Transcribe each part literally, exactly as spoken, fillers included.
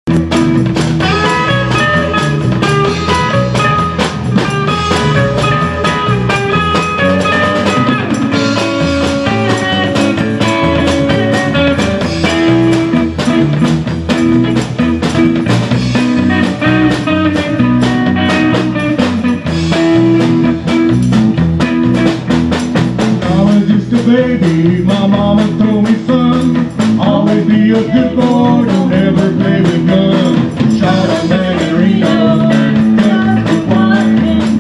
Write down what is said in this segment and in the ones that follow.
Baby, my mama told me, son, always be a good boy, don't ever play with guns. Shot a margarita, just a walking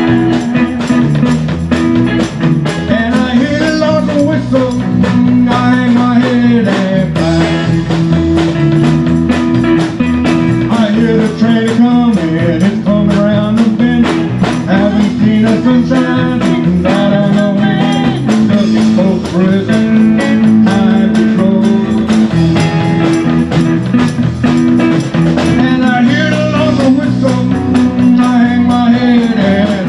and I hear the lonesome whistle, I hang my head and cry. I hear the train coming, it's coming around the bend. Haven't seen the sunshine, and I don't know when. Prison, high patrol, and I hear the lonesome whistle, I hang my head and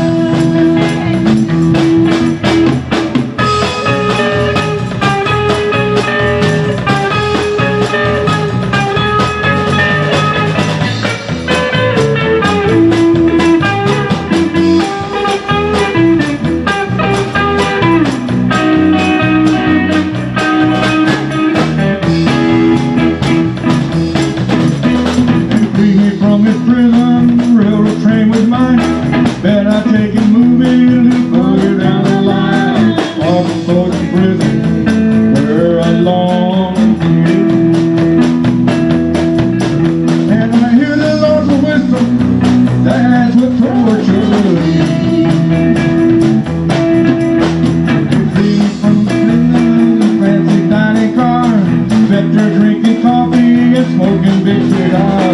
bet I take it moving and further down the line. Off of Folsom Prison, where I long to be. And I hear the lonesome whistle, that's what torture is. It's leaves from the prison, the fancy dining car, Spectre drinking coffee and smoking big cigars.